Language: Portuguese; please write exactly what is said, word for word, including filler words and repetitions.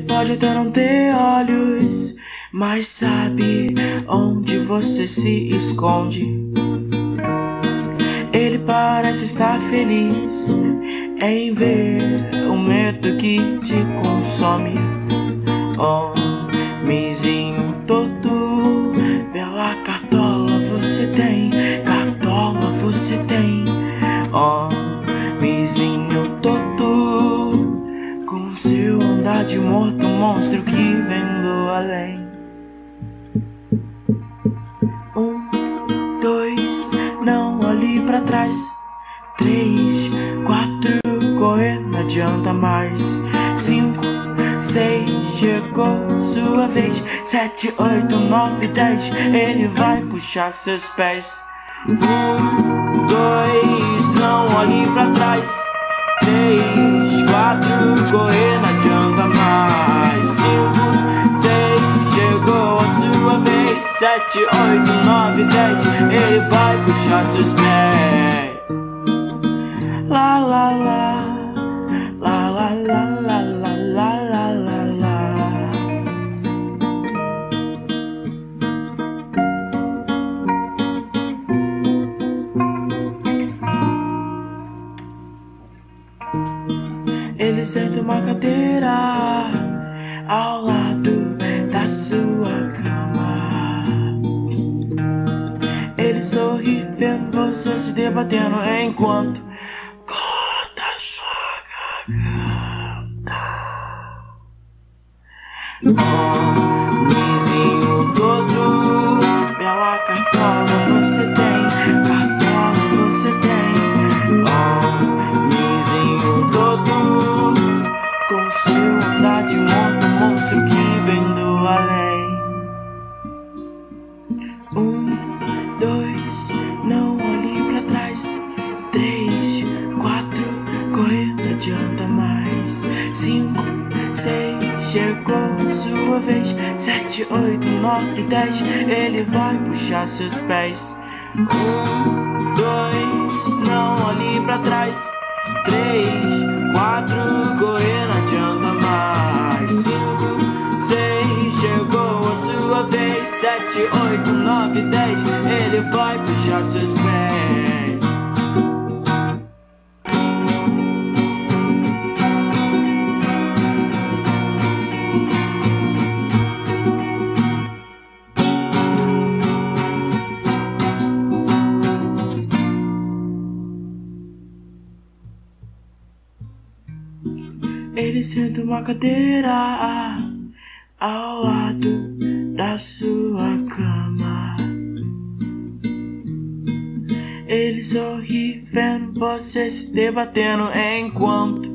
pode até não ter olhos, mas sabe onde você se esconde. Ele parece estar feliz em ver o medo que te consome. Homenzinho todo, pela cartola você tem, cartola você tem. Homenzinho todo, com seu andar de morto, monstro que vem do além. Um, dois, não olhe pra trás. Três, quatro, correr não adianta mais. Cinco, seis, chegou sua vez. Sete, oito, nove, dez, ele vai puxar seus pés. Um, dois, não olhe pra trás. Três, quatro, correr não adianta mais. Cinco, seis, chegou a sua vez. Sete, oito, nove, dez, ele vai puxar seus pés. La la la, la la la la la la la la la. Ele senta uma cadeira ao lado da sua cama. Ele sorri vendo você se debatendo enquanto corta sua garganta. Homenzinho todo, bela cartola você tem, cartola você tem. Homenzinho todo, com seu andar de morto, monstro que vem do além. Um, dois, não olhe pra trás. Três, quatro, correr não adianta mais. Cinco, seis, chegou sua vez. Sete, oito, nove, dez, ele vai puxar seus pés. Um, dois, não olhe pra trás. Três, quatro, correr não adianta mais. Cinco, seis, chegou a sua vez. Sete, oito, nove, dez, ele vai puxar seus pés. Ele senta uma cadeira ao lado da sua cama. Ele sorri vendo você se debatendo enquanto